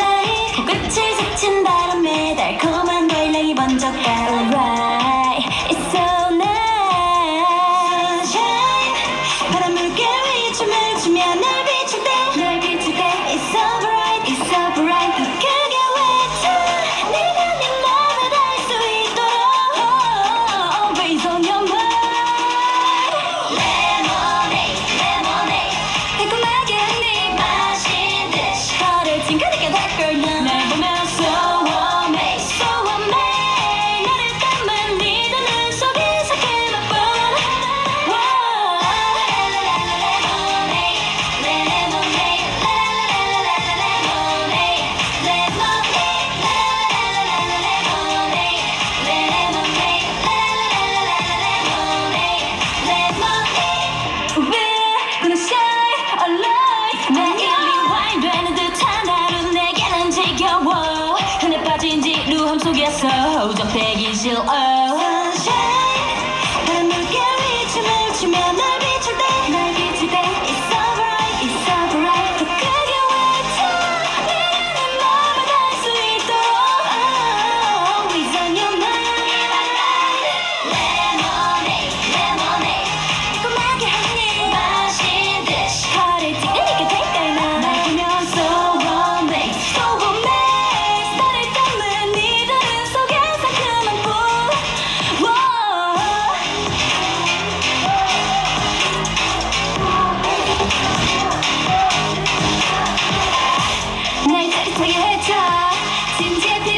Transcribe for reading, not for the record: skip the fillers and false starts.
사이 꽃을 스친 바람에 달콤한 걸랑이 번졌다. Alright, it's so nice. Sunshine, 바람 물결 위에 춤을 추며 널 비출 때 It's so bright, it's so bright. 더 크게 외쳐 네가 네 맘에 닿을 수 있도록 Raise on your mind. Lemonade, lemonade. 달콤하게 한 입 마신 듯이 너를 찡그리게 될 걸 날 보면 so amazed, so amazed. 너를 담은 네 눈 속에 새까만 뿐. We're gonna shine a light. 매일이 와인 되는 듯한 하루 내게는 지겨워. 흔해 빠진 지루함 속에서 호적되기 싫어. Sunshine, 바람 물결 위에 춤을 추며 널 비출 때 It's so bright, it's so bright. 더 크게 외쳐 네가 내 맘에 닿을 수 있도록 Raise on your mind. Lemonade, lemonade. 달콤하게 한 입 마신 듯이 너를 찡그리게 될 걸 날 보면 so amazed, so amazed. 너를 담은 네 눈 속에 상큼한 꿈. 날 짜릿하게 해줘 진지해